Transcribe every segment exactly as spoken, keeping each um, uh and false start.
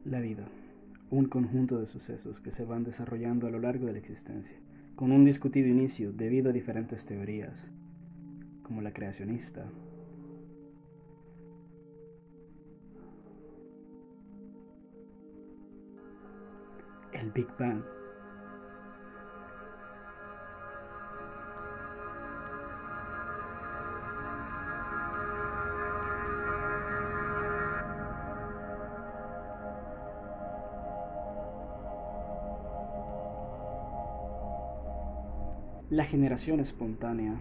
La vida, un conjunto de sucesos que se van desarrollando a lo largo de la existencia, con un discutido inicio debido a diferentes teorías, como la creacionista, el Big Bang, la generación espontánea,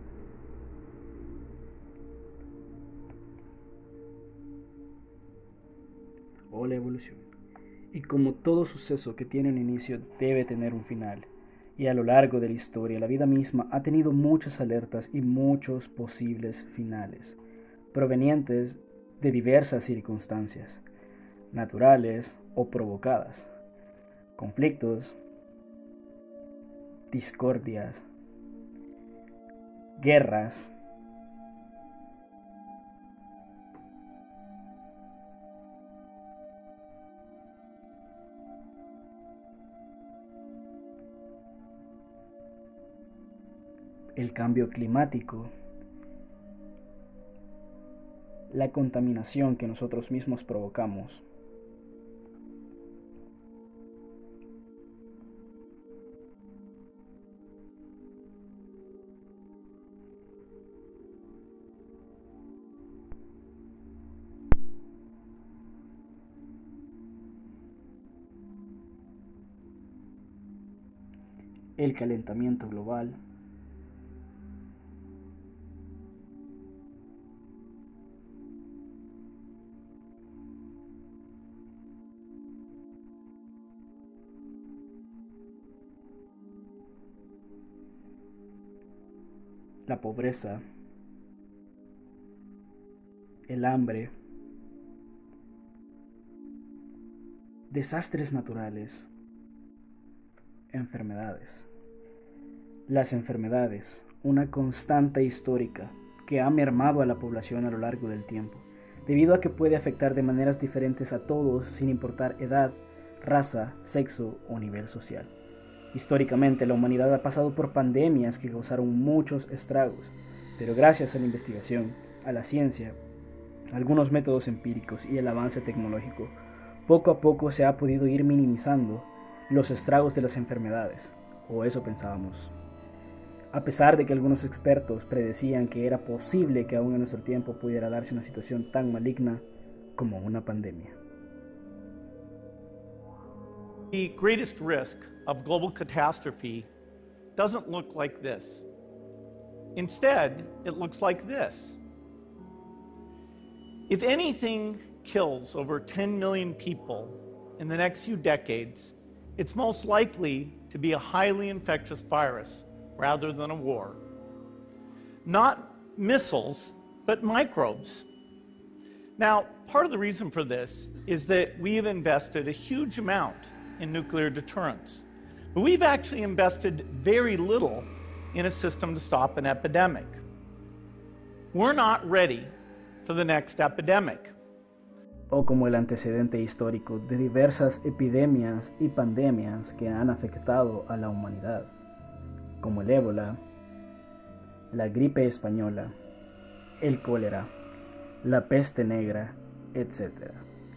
o la evolución. Y como todo suceso que tiene un inicio debe tener un final, y a lo largo de la historia la vida misma ha tenido muchas alertas y muchos posibles finales, provenientes de diversas circunstancias, naturales o provocadas, conflictos, discordias, guerras, el cambio climático, la contaminación que nosotros mismos provocamos, el calentamiento global, la pobreza, el hambre, desastres naturales, enfermedades. Las enfermedades, una constante histórica que ha mermado a la población a lo largo del tiempo, debido a que puede afectar de maneras diferentes a todos sin importar edad, raza, sexo o nivel social. Históricamente, la humanidad ha pasado por pandemias que causaron muchos estragos, pero gracias a la investigación, a la ciencia, algunos métodos empíricos y el avance tecnológico, poco a poco se ha podido ir minimizando los estragos de las enfermedades, o eso pensábamos. A pesar de que algunos expertos predecían que era posible que aún en nuestro tiempo pudiera darse una situación tan maligna como una pandemia. The greatest risk of global catastrophe doesn't look like this. Instead, it looks like this. If anything kills over ten million people in the next few decades, it's most likely to be a highly infectious virus rather than a war. Not missiles, but microbes. Now, part of the reason for this is that we've invested a huge amount in nuclear deterrence, but we've actually invested very little in a system to stop an epidemic. We're not ready for the next epidemic. O como el antecedente histórico de diversas epidemias y pandemias que han afectado a la humanidad, como el ébola, la gripe española, el cólera, la peste negra, etcétera.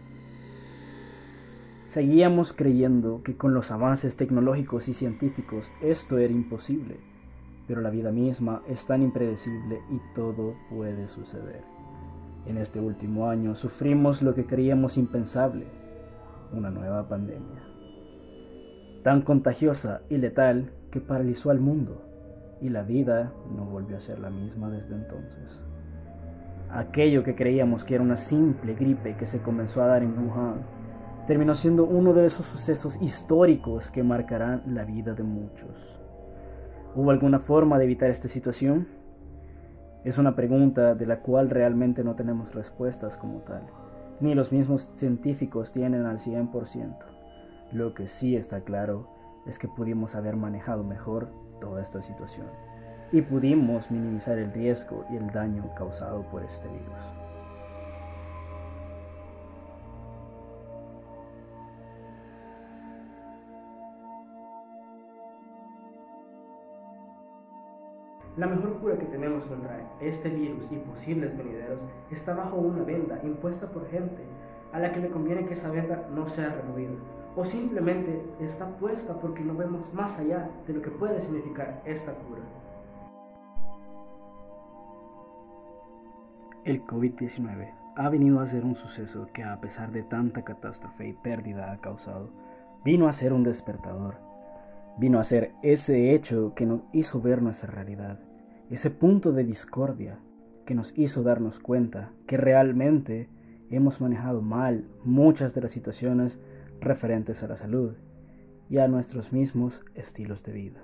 Seguíamos creyendo que con los avances tecnológicos y científicos esto era imposible, pero la vida misma es tan impredecible y todo puede suceder. En este último año sufrimos lo que creíamos impensable, una nueva pandemia, tan contagiosa y letal que paralizó al mundo, y la vida no volvió a ser la misma desde entonces. Aquello que creíamos que era una simple gripe que se comenzó a dar en Wuhan, terminó siendo uno de esos sucesos históricos que marcarán la vida de muchos. ¿Hubo alguna forma de evitar esta situación? Es una pregunta de la cual realmente no tenemos respuestas como tal, ni los mismos científicos tienen al cien por ciento. Lo que sí está claro es que pudimos haber manejado mejor toda esta situación y pudimos minimizar el riesgo y el daño causado por este virus. La mejor cura que tenemos contra este virus y posibles venideros está bajo una venda impuesta por gente a la que le conviene que esa venda no sea removida, o simplemente está puesta porque no vemos más allá de lo que puede significar esta cura. El COVID diecinueve ha venido a ser un suceso que, a pesar de tanta catástrofe y pérdida ha causado, vino a ser un despertador. Vino a ser ese hecho que nos hizo ver nuestra realidad, ese punto de discordia que nos hizo darnos cuenta que realmente hemos manejado mal muchas de las situaciones referentes a la salud y a nuestros mismos estilos de vida.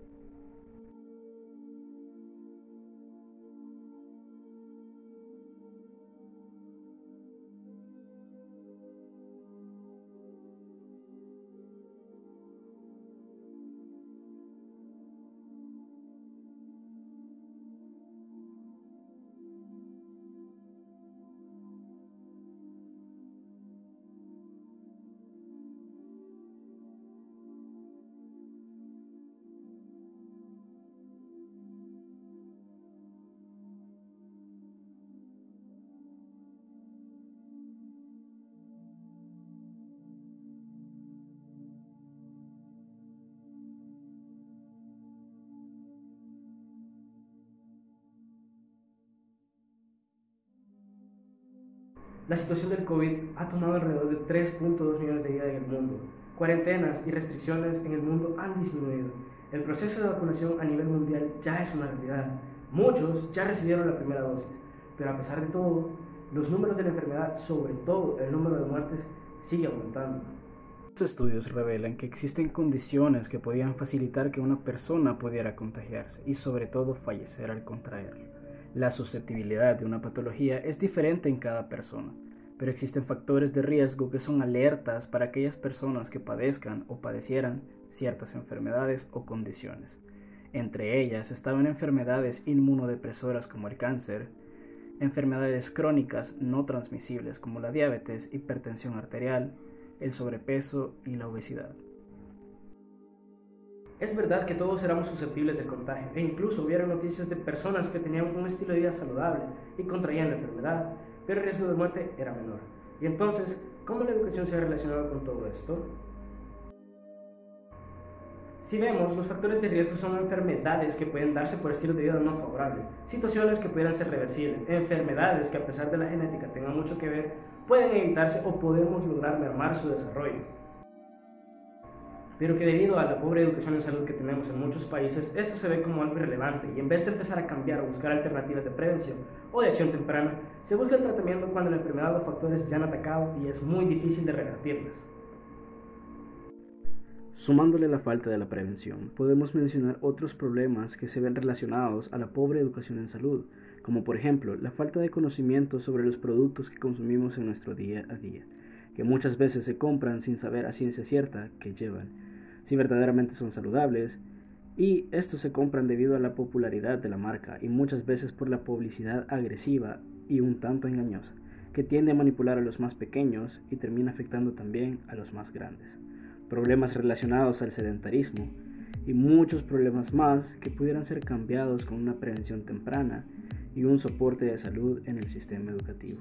La situación del COVID ha tomado alrededor de tres punto dos millones de vidas en el mundo. Cuarentenas y restricciones en el mundo han disminuido. El proceso de vacunación a nivel mundial ya es una realidad. Muchos ya recibieron la primera dosis, pero a pesar de todo, los números de la enfermedad, sobre todo el número de muertes, sigue aumentando. Los estudios revelan que existen condiciones que podían facilitar que una persona pudiera contagiarse y sobre todo fallecer al contraerlo. La susceptibilidad de una patología es diferente en cada persona, pero existen factores de riesgo que son alertas para aquellas personas que padezcan o padecieran ciertas enfermedades o condiciones. Entre ellas estaban enfermedades inmunodepresoras como el cáncer, enfermedades crónicas no transmisibles como la diabetes, hipertensión arterial, el sobrepeso y la obesidad. Es verdad que todos éramos susceptibles del contagio, e incluso hubieron noticias de personas que tenían un estilo de vida saludable y contraían la enfermedad, pero el riesgo de muerte era menor. Y entonces, ¿cómo la educación se ha relacionado con todo esto? Si vemos, los factores de riesgo son enfermedades que pueden darse por estilos de vida no favorables, situaciones que pudieran ser reversibles, enfermedades que a pesar de la genética tengan mucho que ver, pueden evitarse o podemos lograr mermar su desarrollo. Pero que debido a la pobre educación en salud que tenemos en muchos países, esto se ve como algo irrelevante y en vez de empezar a cambiar o buscar alternativas de prevención o de acción temprana, se busca el tratamiento cuando la enfermedad o factores ya han atacado y es muy difícil de revertirlas. Sumándole la falta de la prevención, podemos mencionar otros problemas que se ven relacionados a la pobre educación en salud, como por ejemplo la falta de conocimiento sobre los productos que consumimos en nuestro día a día, que muchas veces se compran sin saber a ciencia cierta qué llevan, si verdaderamente son saludables, y estos se compran debido a la popularidad de la marca y muchas veces por la publicidad agresiva y un tanto engañosa, que tiende a manipular a los más pequeños y termina afectando también a los más grandes. Problemas relacionados al sedentarismo y muchos problemas más que pudieran ser cambiados con una prevención temprana y un soporte de salud en el sistema educativo.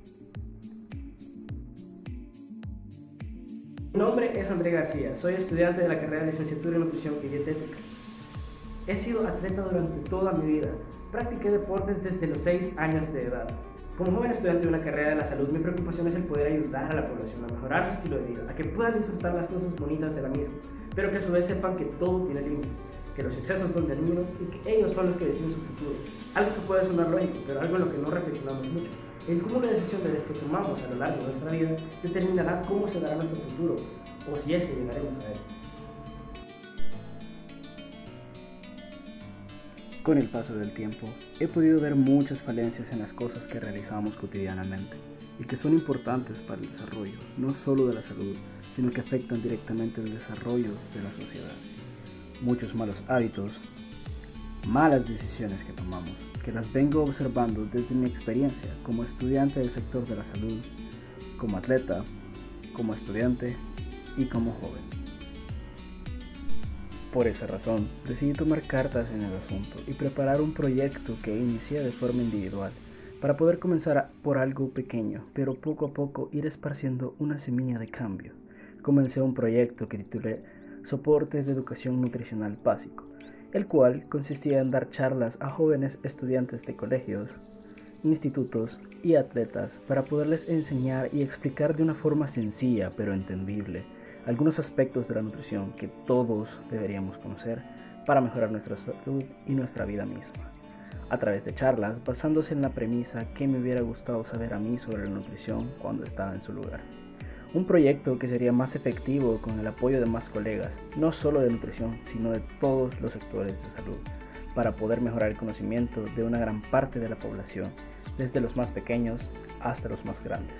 Mi nombre es André García, soy estudiante de la carrera de Licenciatura en Nutrición y Dietética. He sido atleta durante toda mi vida, practiqué deportes desde los seis años de edad. Como joven estudiante de una carrera de la salud, mi preocupación es el poder ayudar a la población a mejorar su estilo de vida, a que puedan disfrutar las cosas bonitas de la misma, pero que a su vez sepan que todo tiene límites, que los excesos son dañinos y que ellos son los que deciden su futuro. Algo que puede sonar lógico, pero algo en lo que no reflexionamos mucho. El cúmulo de decisiones que tomamos a lo largo de nuestra vida determinará cómo se dará nuestro futuro, o si es que llegaremos a este. Con el paso del tiempo, he podido ver muchas falencias en las cosas que realizamos cotidianamente y que son importantes para el desarrollo, no solo de la salud, sino que afectan directamente el desarrollo de la sociedad. Muchos malos hábitos, malas decisiones que tomamos, que las vengo observando desde mi experiencia como estudiante del sector de la salud, como atleta, como estudiante y como joven. Por esa razón, decidí tomar cartas en el asunto y preparar un proyecto que inicié de forma individual, para poder comenzar por algo pequeño, pero poco a poco ir esparciendo una semilla de cambio. Comencé un proyecto que titulé Soportes de Educación Nutricional Básico, el cual consistía en dar charlas a jóvenes estudiantes de colegios, institutos y atletas para poderles enseñar y explicar de una forma sencilla pero entendible algunos aspectos de la nutrición que todos deberíamos conocer para mejorar nuestra salud y nuestra vida misma, a través de charlas basándose en la premisa que me hubiera gustado saber a mí sobre la nutrición cuando estaba en su lugar. Un proyecto que sería más efectivo con el apoyo de más colegas, no solo de nutrición, sino de todos los sectores de salud, para poder mejorar el conocimiento de una gran parte de la población, desde los más pequeños hasta los más grandes.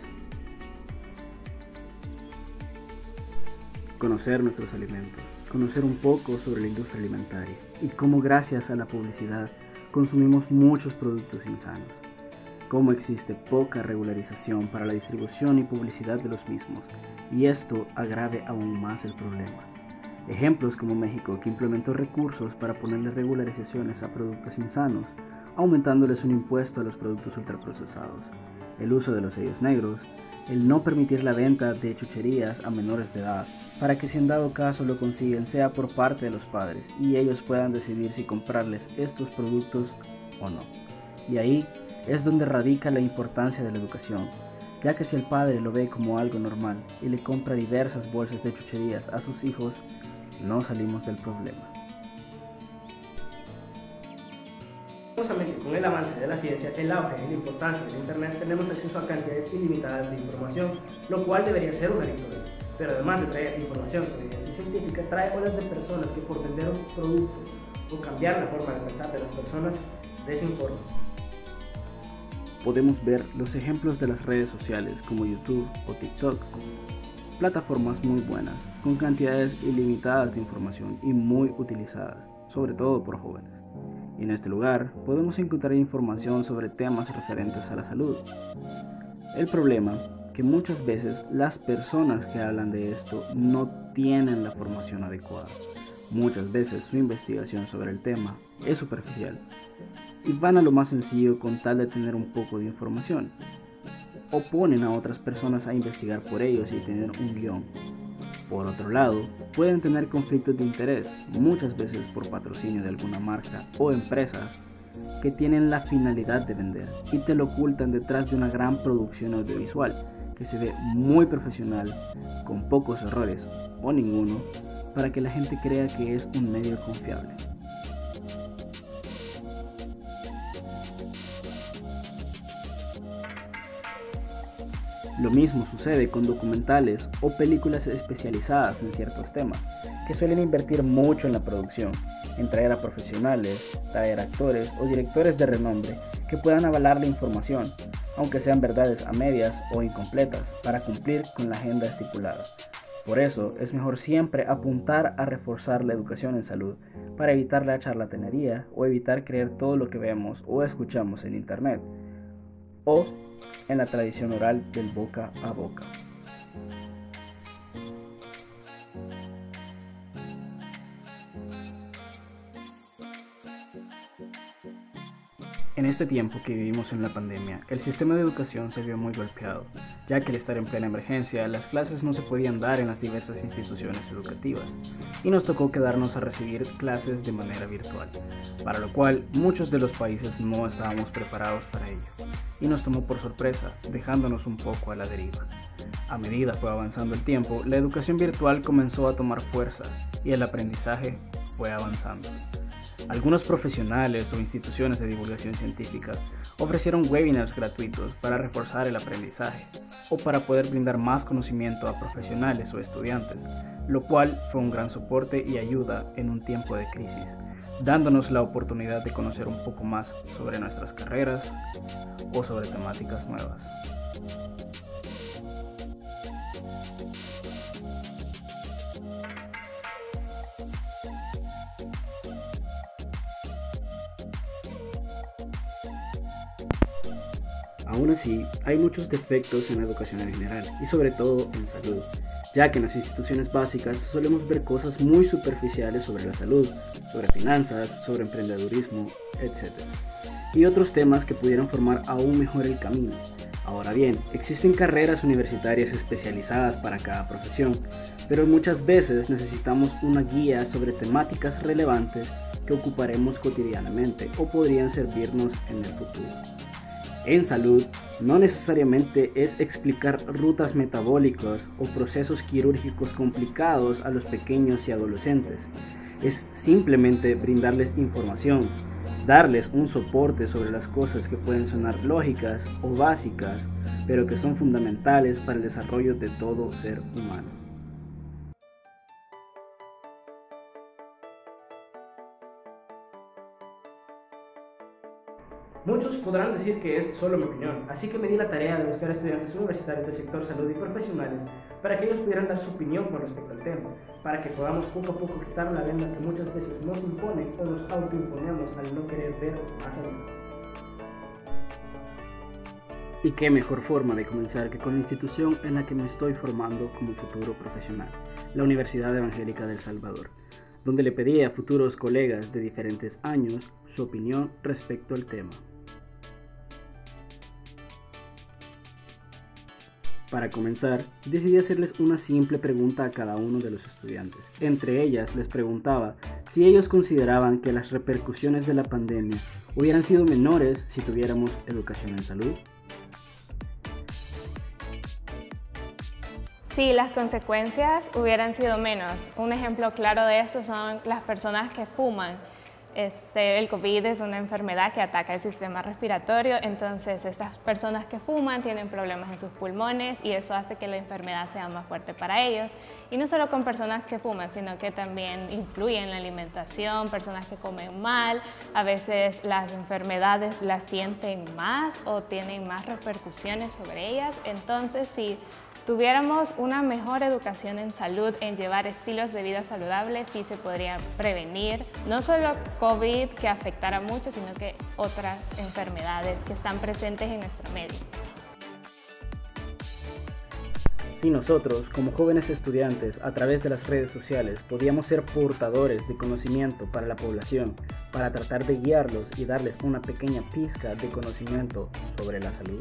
Conocer nuestros alimentos, conocer un poco sobre la industria alimentaria y cómo gracias a la publicidad consumimos muchos productos insanos, cómo existe poca regularización para la distribución y publicidad de los mismos, y esto agrave aún más el problema. Ejemplos como México, que implementó recursos para ponerle regularizaciones a productos insanos, aumentándoles un impuesto a los productos ultraprocesados, el uso de los sellos negros, el no permitir la venta de chucherías a menores de edad, para que si en dado caso lo consiguen sea por parte de los padres y ellos puedan decidir si comprarles estos productos o no. Y ahí es donde radica la importancia de la educación, ya que si el padre lo ve como algo normal y le compra diversas bolsas de chucherías a sus hijos, no salimos del problema. Con el avance de la ciencia, el auge y la importancia del Internet, tenemos acceso a cantidades ilimitadas de información, lo cual debería ser un alivio. Pero además de traer información con evidencia científica, trae olas de personas que por vender un producto o cambiar la forma de pensar de las personas, desinforman. Podemos ver los ejemplos de las redes sociales como YouTube o TikTok, plataformas muy buenas, con cantidades ilimitadas de información y muy utilizadas, sobre todo por jóvenes. Y en este lugar podemos encontrar información sobre temas referentes a la salud. El problema que muchas veces las personas que hablan de esto no tienen la formación adecuada. Muchas veces su investigación sobre el tema es superficial y van a lo más sencillo con tal de tener un poco de información, o ponen a otras personas a investigar por ellos y tener un guión. Por otro lado, pueden tener conflictos de interés, muchas veces por patrocinio de alguna marca o empresas que tienen la finalidad de vender y te lo ocultan detrás de una gran producción audiovisual que se ve muy profesional, con pocos errores o ninguno, para que la gente crea que es un medio confiable. Lo mismo sucede con documentales o películas especializadas en ciertos temas, que suelen invertir mucho en la producción, en traer a profesionales, traer actores o directores de renombre que puedan avalar la información, aunque sean verdades a medias o incompletas, para cumplir con la agenda estipulada. Por eso es mejor siempre apuntar a reforzar la educación en salud, para evitar la charlatanería o evitar creer todo lo que vemos o escuchamos en internet, o en la tradición oral del boca a boca. En este tiempo que vivimos en la pandemia, el sistema de educación se vio muy golpeado, ya que al estar en plena emergencia, las clases no se podían dar en las diversas instituciones educativas, y nos tocó quedarnos a recibir clases de manera virtual, para lo cual muchos de los países no estábamos preparados para ello, y nos tomó por sorpresa, dejándonos un poco a la deriva. A medida que fue avanzando el tiempo, la educación virtual comenzó a tomar fuerza, y el aprendizaje fue avanzando. Algunos profesionales o instituciones de divulgación científica ofrecieron webinars gratuitos para reforzar el aprendizaje o para poder brindar más conocimiento a profesionales o estudiantes, lo cual fue un gran soporte y ayuda en un tiempo de crisis, dándonos la oportunidad de conocer un poco más sobre nuestras carreras o sobre temáticas nuevas. Aún así, hay muchos defectos en la educación en general y sobre todo en salud, ya que en las instituciones básicas solemos ver cosas muy superficiales sobre la salud, sobre finanzas, sobre emprendedurismo, etcétera, y otros temas que pudieran formar aún mejor el camino. Ahora bien, existen carreras universitarias especializadas para cada profesión, pero muchas veces necesitamos una guía sobre temáticas relevantes que ocuparemos cotidianamente o podrían servirnos en el futuro. En salud, no necesariamente es explicar rutas metabólicas o procesos quirúrgicos complicados a los pequeños y adolescentes. Es simplemente brindarles información, darles un soporte sobre las cosas que pueden sonar lógicas o básicas, pero que son fundamentales para el desarrollo de todo ser humano. Muchos podrán decir que es solo mi opinión, así que me di la tarea de buscar estudiantes universitarios del sector salud y profesionales para que ellos pudieran dar su opinión con respecto al tema, para que podamos poco a poco quitar la venda que muchas veces nos impone o nos autoimponemos al no querer ver más allá. Y qué mejor forma de comenzar que con la institución en la que me estoy formando como futuro profesional, la Universidad Evangélica del Salvador, donde le pedí a futuros colegas de diferentes años su opinión respecto al tema. Para comenzar, decidí hacerles una simple pregunta a cada uno de los estudiantes. Entre ellas les preguntaba si ellos consideraban que las repercusiones de la pandemia hubieran sido menores si tuviéramos educación en salud. Sí, las consecuencias hubieran sido menos. Un ejemplo claro de esto son las personas que fuman. Este, el COVID es una enfermedad que ataca el sistema respiratorio, entonces estas personas que fuman tienen problemas en sus pulmones y eso hace que la enfermedad sea más fuerte para ellos. Y no solo con personas que fuman, sino que también influye en la alimentación, personas que comen mal, a veces las enfermedades las sienten más o tienen más repercusiones sobre ellas. Entonces, si tuviéramos una mejor educación en salud, en llevar estilos de vida saludables, sí se podría prevenir no solo COVID que afectara mucho, sino que otras enfermedades que están presentes en nuestro medio. Si nosotros, como jóvenes estudiantes, a través de las redes sociales, podíamos ser portadores de conocimiento para la población, para tratar de guiarlos y darles una pequeña pizca de conocimiento sobre la salud.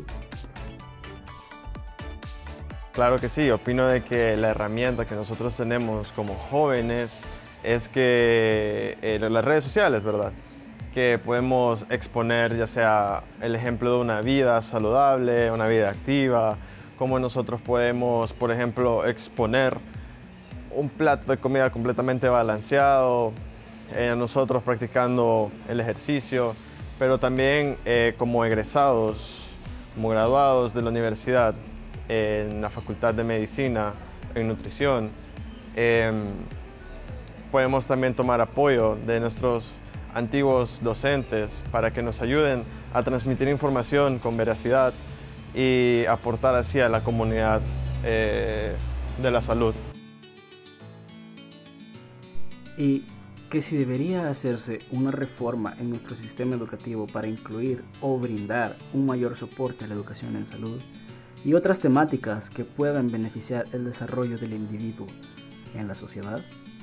Claro que sí, opino de que la herramienta que nosotros tenemos como jóvenes es que eh, las redes sociales, ¿verdad? Que podemos exponer ya sea el ejemplo de una vida saludable, una vida activa, cómo nosotros podemos, por ejemplo, exponer un plato de comida completamente balanceado, eh, nosotros practicando el ejercicio, pero también eh, como egresados, como graduados de la universidad, en la Facultad de Medicina, en Nutrición, eh, podemos también tomar apoyo de nuestros antiguos docentes para que nos ayuden a transmitir información con veracidad y aportar así a la comunidad eh, de la salud. Y que si debería hacerse una reforma en nuestro sistema educativo para incluir o brindar un mayor soporte a la educación en salud, y otras temáticas que puedan beneficiar el desarrollo del individuo en la sociedad.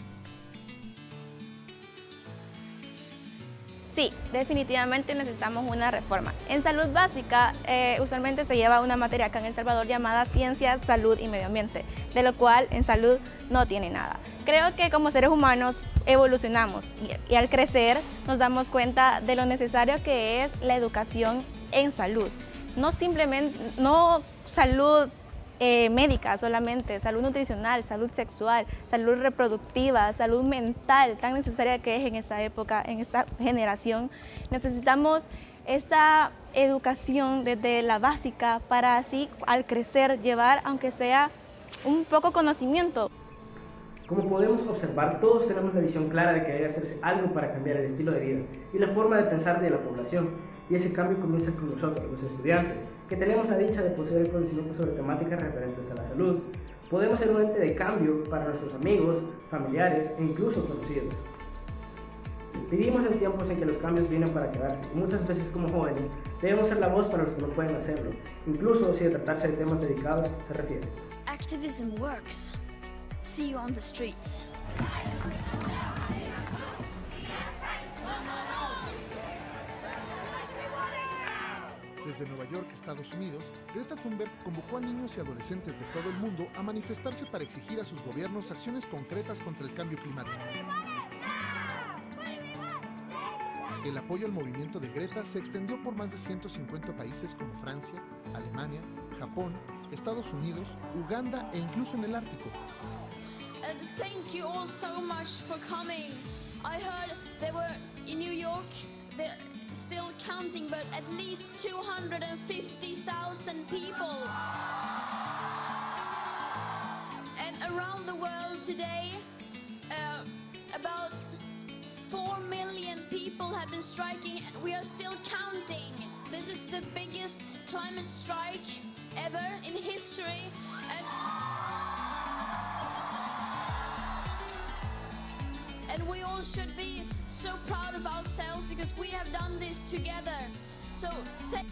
Sí, definitivamente necesitamos una reforma. En salud básica, eh, usualmente se lleva una materia acá en El Salvador llamada Ciencias, Salud y Medio Ambiente, de lo cual en salud no tiene nada. Creo que como seres humanos evolucionamos y, y al crecer nos damos cuenta de lo necesario que es la educación en salud. No simplemente, no salud eh, médica solamente, salud nutricional, salud sexual, salud reproductiva, salud mental, tan necesaria que es en esta época, en esta generación. Necesitamos esta educación desde la básica para así al crecer llevar, aunque sea un poco conocimiento. Como podemos observar, todos tenemos la visión clara de que debe hacerse algo para cambiar el estilo de vida y la forma de pensar de la población. Y ese cambio comienza con nosotros, los estudiantes, que tenemos la dicha de poseer conocimiento sobre temáticas referentes a la salud. Podemos ser un ente de cambio para nuestros amigos, familiares e incluso conocidos. Vivimos en tiempos en que los cambios vienen para quedarse y muchas veces como jóvenes debemos ser la voz para los que no pueden hacerlo, incluso si de tratarse de temas dedicados se refiere. Activism works. see you on the streets. Desde Nueva York, Estados Unidos, Greta Thunberg convocó a niños y adolescentes de todo el mundo a manifestarse para exigir a sus gobiernos acciones concretas contra el cambio climático. El apoyo al movimiento de Greta se extendió por más de ciento cincuenta países como Francia, Alemania, Japón, Estados Unidos, Uganda e incluso en el Ártico. And thank you all so much for coming. I heard they were in New York. They're still counting, but at least two hundred fifty thousand people. And around the world today, uh, about four million people have been striking. We are still counting. This is the biggest climate strike ever in history. And And we all should be so proud of ourselves because we have done this together. So thank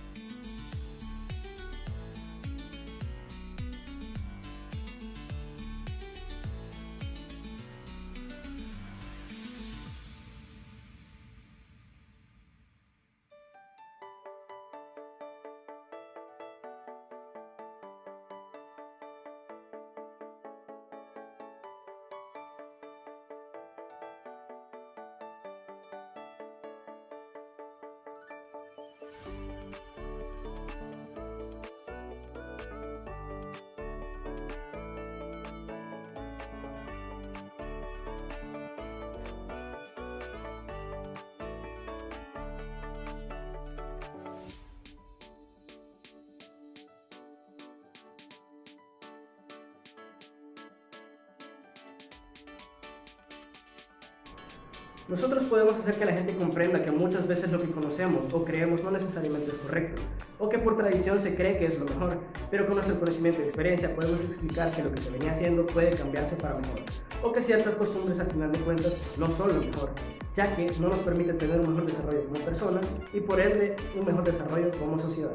Nosotros podemos hacer que la gente comprenda que muchas veces lo que conocemos o creemos no necesariamente es correcto, o que por tradición se cree que es lo mejor, pero con nuestro conocimiento y experiencia podemos explicar que lo que se venía haciendo puede cambiarse para mejor, o que ciertas costumbres al final de cuentas no son lo mejor, ya que no nos permiten tener un mejor desarrollo como personas y por ende un mejor desarrollo como sociedad.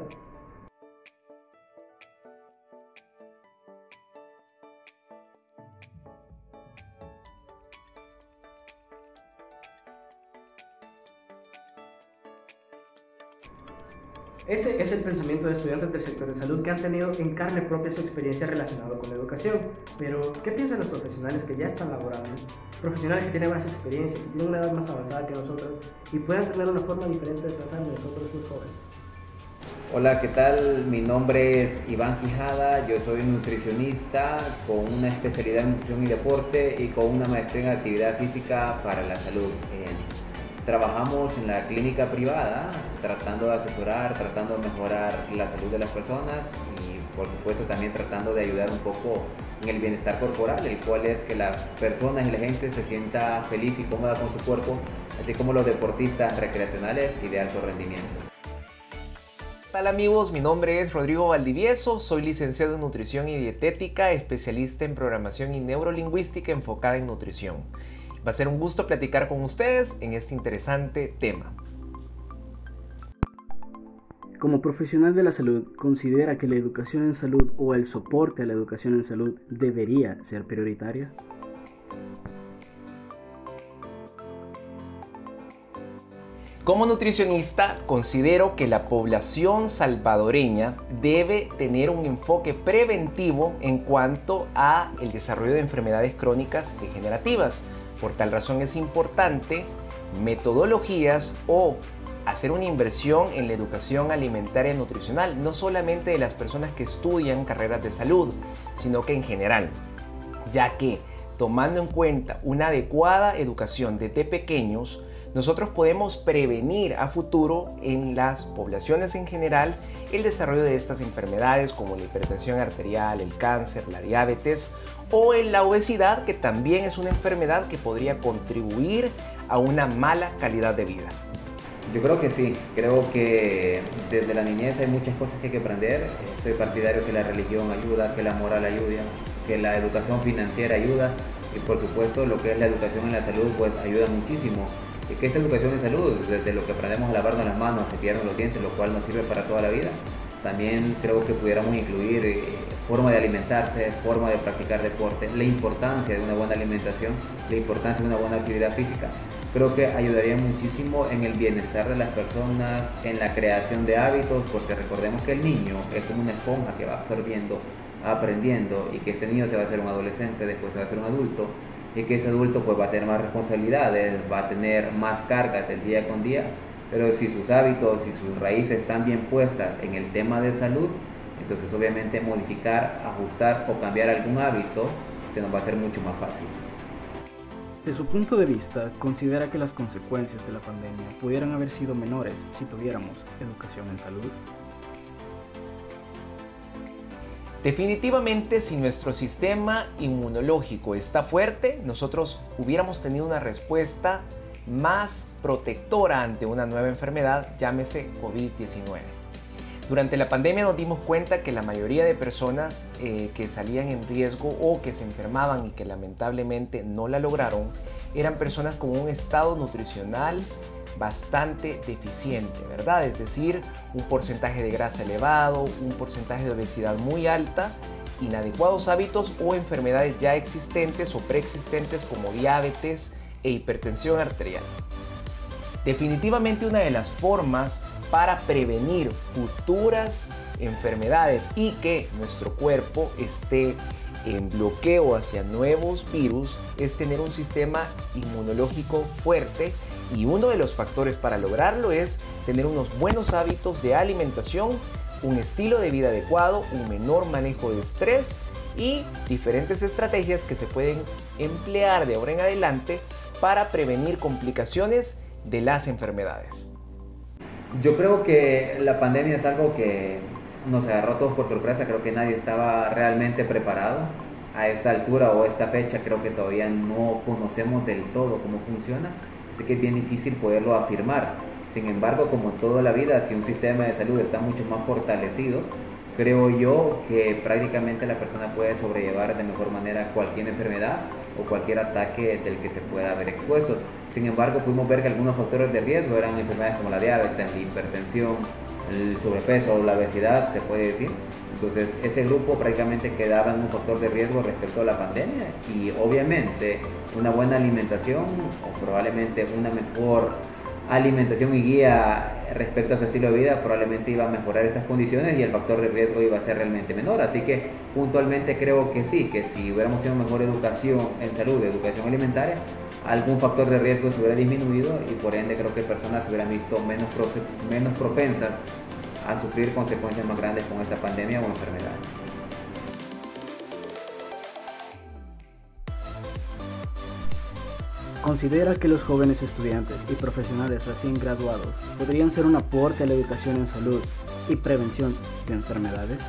Ese es el pensamiento de estudiantes del sector de salud que han tenido en carne propia su experiencia relacionada con la educación. Pero, ¿qué piensan los profesionales que ya están laborando? Profesionales que tienen más experiencia, que tienen una edad más avanzada que nosotros y puedan tener una forma diferente de pensar de nosotros los jóvenes. Hola, ¿qué tal? Mi nombre es Iván Quijada, yo soy nutricionista con una especialidad en nutrición y deporte y con una maestría en actividad física para la salud. Eh, Trabajamos en la clínica privada, tratando de asesorar, tratando de mejorar la salud de las personas y por supuesto también tratando de ayudar un poco en el bienestar corporal, el cual es que las personas y la gente se sienta feliz y cómoda con su cuerpo, así como los deportistas recreacionales y de alto rendimiento. Hola amigos, mi nombre es Rodrigo Valdivieso, soy licenciado en Nutrición y Dietética, especialista en Programación y Neurolingüística enfocada en nutrición. Va a ser un gusto platicar con ustedes en este interesante tema. Como profesional de la salud, ¿considera que la educación en salud o el soporte a la educación en salud debería ser prioritaria? Como nutricionista, considero que la población salvadoreña debe tener un enfoque preventivo en cuanto a el desarrollo de enfermedades crónicas degenerativas. Por tal razón es importante metodologías o hacer una inversión en la educación alimentaria y nutricional, no solamente de las personas que estudian carreras de salud, sino que en general, ya que tomando en cuenta una adecuada educación desde pequeños, nosotros podemos prevenir a futuro en las poblaciones en general el desarrollo de estas enfermedades como la hipertensión arterial, el cáncer, la diabetes o en la obesidad, que también es una enfermedad que podría contribuir a una mala calidad de vida. Yo creo que sí, creo que desde la niñez hay muchas cosas que hay que aprender. Soy partidario que la religión ayuda, que la moral ayuda, que la educación financiera ayuda y por supuesto lo que es la educación en la salud pues ayuda muchísimo. Y que esta educación en salud, desde lo que aprendemos a lavarnos las manos, a cepillarnos los dientes, lo cual nos sirve para toda la vida. También creo que pudiéramos incluir eh, forma de alimentarse, forma de practicar deporte, la importancia de una buena alimentación, la importancia de una buena actividad física. Creo que ayudaría muchísimo en el bienestar de las personas, en la creación de hábitos, porque recordemos que el niño es como una esponja que va absorbiendo, aprendiendo, y que este niño se va a hacer un adolescente, después se va a ser un adulto, y que ese adulto pues va a tener más responsabilidades, va a tener más cargas del día con día, pero si sus hábitos y sus raíces están bien puestas en el tema de salud, entonces obviamente modificar, ajustar o cambiar algún hábito se nos va a hacer mucho más fácil. Desde su punto de vista, ¿considera que las consecuencias de la pandemia pudieran haber sido menores si tuviéramos educación en salud? Definitivamente, si nuestro sistema inmunológico está fuerte, nosotros hubiéramos tenido una respuesta más protectora ante una nueva enfermedad, llámese COVID diecinueve. Durante la pandemia nos dimos cuenta que la mayoría de personas eh, que salían en riesgo o que se enfermaban y que lamentablemente no la lograron, eran personas con un estado nutricional bastante deficiente, ¿verdad? Es decir, un porcentaje de grasa elevado, un porcentaje de obesidad muy alta, inadecuados hábitos o enfermedades ya existentes o preexistentes como diabetes e hipertensión arterial. Definitivamente una de las formas para prevenir futuras enfermedades y que nuestro cuerpo esté en bloqueo hacia nuevos virus es tener un sistema inmunológico fuerte, y uno de los factores para lograrlo es tener unos buenos hábitos de alimentación, un estilo de vida adecuado, un menor manejo de estrés y diferentes estrategias que se pueden emplear de ahora en adelante para prevenir complicaciones de las enfermedades. Yo creo que la pandemia es algo que nos agarró a todos por sorpresa. Creo que nadie estaba realmente preparado a esta altura o a esta fecha. Creo que todavía no conocemos del todo cómo funciona, así que es bien difícil poderlo afirmar. Sin embargo, como en toda la vida, si un sistema de salud está mucho más fortalecido, creo yo que prácticamente la persona puede sobrellevar de mejor manera cualquier enfermedad o cualquier ataque del que se pueda haber expuesto. Sin embargo, pudimos ver que algunos factores de riesgo eran enfermedades como la diabetes, la hipertensión, el sobrepeso o la obesidad, se puede decir. Entonces, ese grupo prácticamente quedaba en un factor de riesgo respecto a la pandemia, y obviamente una buena alimentación o probablemente una mejor alimentación y guía respecto a su estilo de vida probablemente iba a mejorar estas condiciones y el factor de riesgo iba a ser realmente menor. Así que puntualmente creo que sí, que si hubiéramos tenido mejor educación en salud, educación alimentaria, algún factor de riesgo se hubiera disminuido y por ende creo que personas se hubieran visto menos, menos propensas a sufrir consecuencias más grandes con esta pandemia o enfermedad. ¿Considera que los jóvenes estudiantes y profesionales recién graduados podrían ser un aporte a la educación en salud y prevención de enfermedades?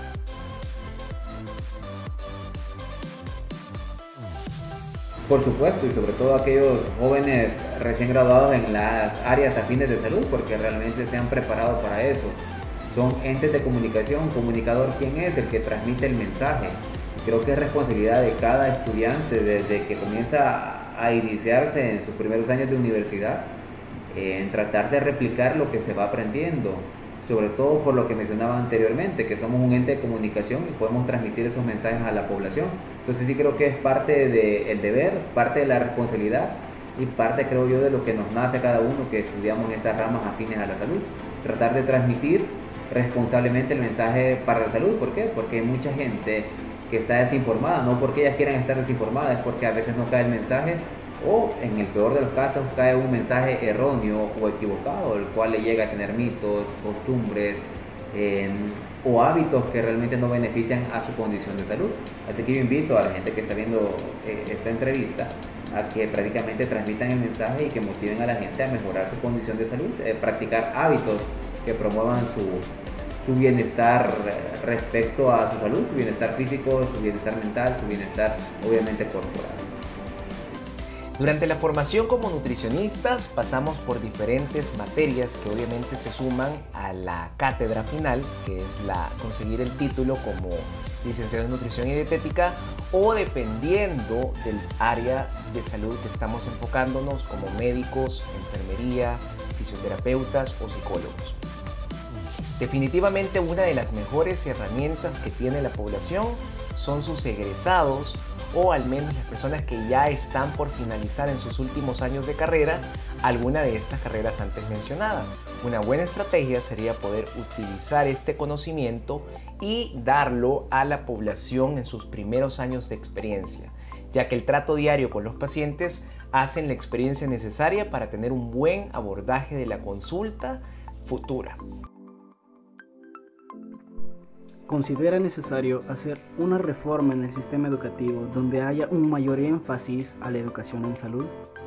Por supuesto, y sobre todo aquellos jóvenes recién graduados en las áreas afines de salud, porque realmente se han preparado para eso. Son entes de comunicación, comunicador, ¿quién es? El que transmite el mensaje. Y creo que es responsabilidad de cada estudiante desde que comienza a iniciarse en sus primeros años de universidad, eh, en tratar de replicar lo que se va aprendiendo, sobre todo por lo que mencionaba anteriormente, que somos un ente de comunicación y podemos transmitir esos mensajes a la población. Entonces sí creo que es parte del deber, parte de la responsabilidad y parte, creo yo, de lo que nos nace a cada uno que estudiamos en estas ramas afines a la salud, tratar de transmitir responsablemente el mensaje para la salud. ¿Por qué? Porque hay mucha gente que está desinformada, no porque ellas quieran estar desinformadas, es porque a veces no cae el mensaje, o en el peor de los casos cae un mensaje erróneo o equivocado, el cual le llega a tener mitos, costumbres eh, o hábitos que realmente no benefician a su condición de salud. Así que yo invito a la gente que está viendo eh, esta entrevista a que prácticamente transmitan el mensaje y que motiven a la gente a mejorar su condición de salud, eh, practicar hábitos que promuevan su su bienestar respecto a su salud, su bienestar físico, su bienestar mental, su bienestar obviamente corporal. Durante la formación como nutricionistas pasamos por diferentes materias que obviamente se suman a la cátedra final, que es la conseguir el título como licenciado en nutrición y dietética, o dependiendo del área de salud que estamos enfocándonos, como médicos, enfermería, fisioterapeutas o psicólogos. Definitivamente una de las mejores herramientas que tiene la población son sus egresados, o al menos las personas que ya están por finalizar en sus últimos años de carrera alguna de estas carreras antes mencionadas. Una buena estrategia sería poder utilizar este conocimiento y darlo a la población en sus primeros años de experiencia, ya que el trato diario con los pacientes hacen la experiencia necesaria para tener un buen abordaje de la consulta futura. ¿Considera necesario hacer una reforma en el sistema educativo donde haya un mayor énfasis a la educación en salud?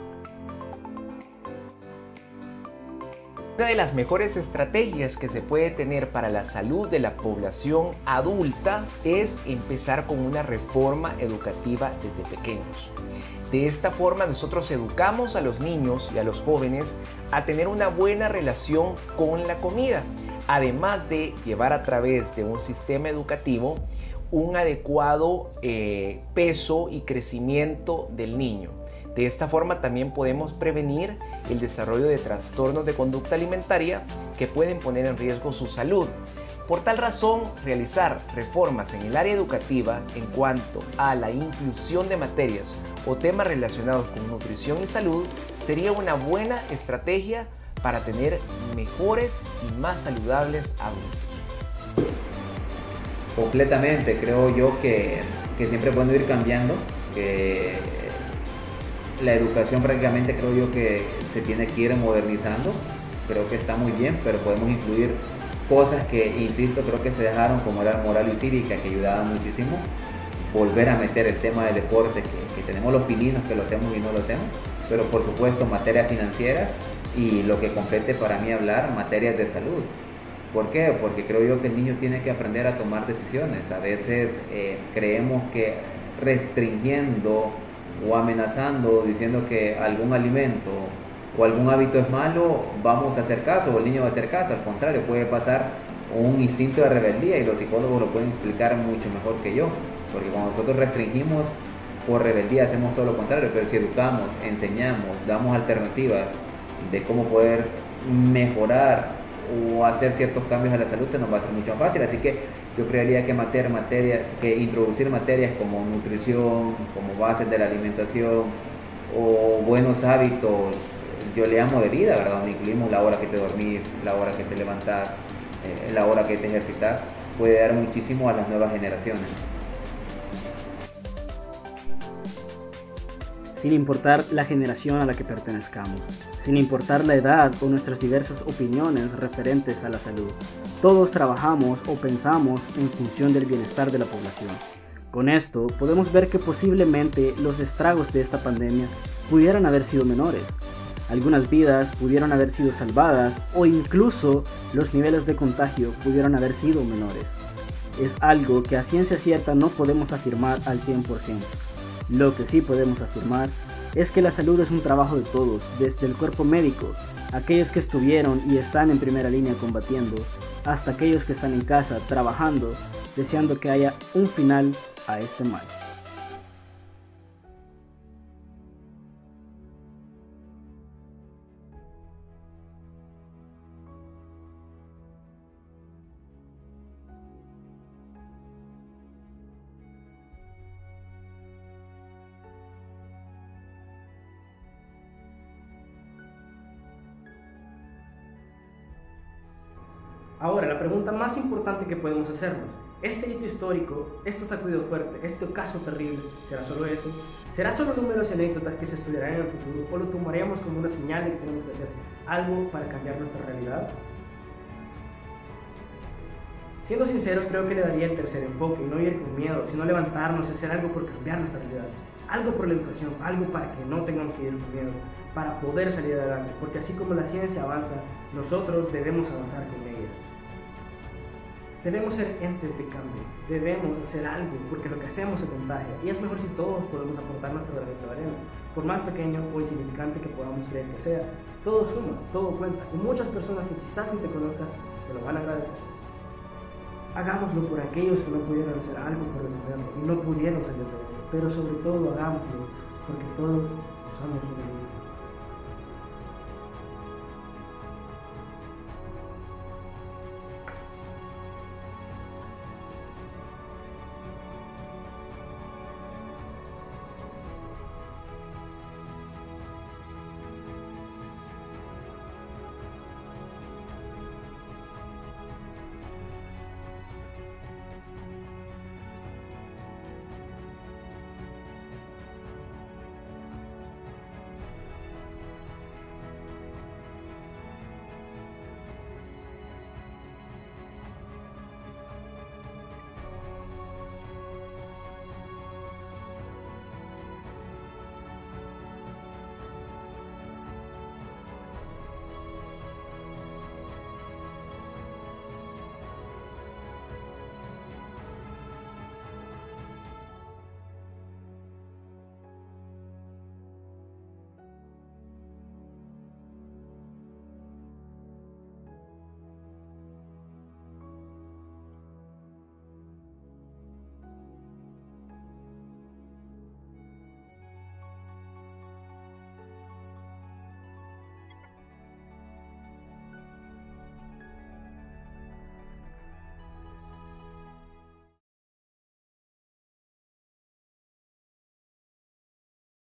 Una de las mejores estrategias que se puede tener para la salud de la población adulta es empezar con una reforma educativa desde pequeños. De esta forma nosotros educamos a los niños y a los jóvenes a tener una buena relación con la comida, además de llevar a través de un sistema educativo un adecuado eh, peso y crecimiento del niño. De esta forma también podemos prevenir el desarrollo de trastornos de conducta alimentaria que pueden poner en riesgo su salud. Por tal razón, realizar reformas en el área educativa en cuanto a la inclusión de materias o temas relacionados con nutrición y salud sería una buena estrategia para tener mejores y más saludables adultos. Completamente, creo yo que, que siempre es bueno ir cambiando, que la educación prácticamente creo yo que se tiene que ir modernizando, creo que está muy bien, pero podemos incluir cosas que, insisto, creo que se dejaron, como era moral y cívica, que ayudaban muchísimo, volver a meter el tema del deporte, que, que tenemos los pininos que lo hacemos y no lo hacemos, pero por supuesto materia financiera y lo que compete para mí hablar, materias de salud. ¿Por qué? Porque creo yo que el niño tiene que aprender a tomar decisiones. A veces eh, creemos que restringiendo o amenazando, diciendo que algún alimento o algún hábito es malo, vamos a hacer caso, o el niño va a hacer caso. Al contrario, puede pasar un instinto de rebeldía, y los psicólogos lo pueden explicar mucho mejor que yo, porque cuando nosotros restringimos por rebeldía hacemos todo lo contrario, pero si educamos, enseñamos, damos alternativas de cómo poder mejorar o hacer ciertos cambios a la salud, se nos va a hacer mucho más fácil. Así que yo creería que meter materias, que introducir materias como nutrición, como bases de la alimentación o buenos hábitos, yo le llamo de vida, ¿verdad? Donde incluimos la hora que te dormís, la hora que te levantás, eh, la hora que te ejercitas, puede dar muchísimo a las nuevas generaciones. Sin importar la generación a la que pertenezcamos, sin importar la edad o nuestras diversas opiniones referentes a la salud, todos trabajamos o pensamos en función del bienestar de la población. Con esto podemos ver que posiblemente los estragos de esta pandemia pudieran haber sido menores. Algunas vidas pudieron haber sido salvadas, o incluso los niveles de contagio pudieron haber sido menores. Es algo que a ciencia cierta no podemos afirmar al cien por ciento. Lo que sí podemos afirmar es que la salud es un trabajo de todos, desde el cuerpo médico, aquellos que estuvieron y están en primera línea combatiendo, hasta aquellos que están en casa trabajando, deseando que haya un final a este mal. Ahora, la pregunta más importante que podemos hacernos: ¿este hito histórico, este sacudido fuerte, este caso terrible, será solo eso? ¿Será solo números y anécdotas que se estudiarán en el futuro, o lo tomaremos como una señal de que tenemos que hacer algo para cambiar nuestra realidad? Siendo sinceros, creo que le daría el tercer enfoque, y no ir con miedo, sino levantarnos y hacer algo por cambiar nuestra realidad. Algo por la educación, algo para que no tengamos que ir con miedo, para poder salir adelante, porque así como la ciencia avanza, nosotros debemos avanzar con ella. Debemos ser entes de cambio, debemos hacer algo, porque lo que hacemos se contagia, y es mejor si todos podemos aportar nuestro granito de arena, por más pequeño o insignificante que podamos creer que sea. Todo suma, todo cuenta, y muchas personas que quizás ni te conozcan te lo van a agradecer. Hagámoslo por aquellos que no pudieron hacer algo por defenderlo y no pudieron salir de esto, pero sobre todo hagámoslo porque todos somos humanos.